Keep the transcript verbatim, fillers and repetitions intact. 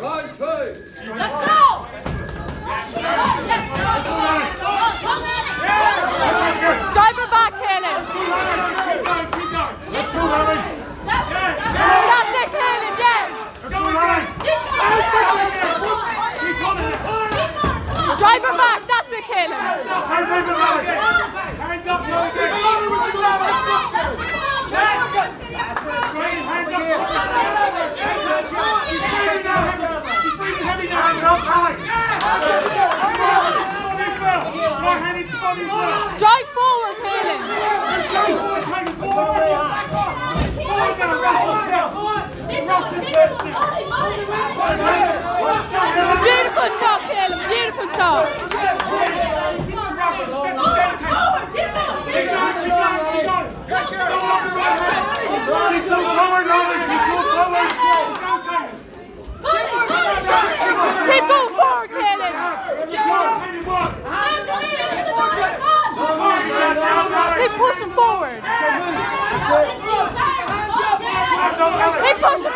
Line two. Let's go! Drive her back, Kaylin. Keep going, keep going. Let's go, Larry. That's it, Kaylin, yes. Let's go, Larry. Drive her back, that's it, Kaylin. Hands over, Larry. Hands up, Larry. She's breathing heavy now. Hands up, Larry. Right hand into body as well. Drive forward, Kaylin. Forward, hang forward. Forward now, Russell still. Russell still. Beautiful shot, Kaylin, beautiful shot. Russell, step down, Kaylin. Keep going, keep going, keep going. Keep going forward, Larry. Keep going forward. Keep going forward, Kaylin. Keep pushing forward. Keep pushing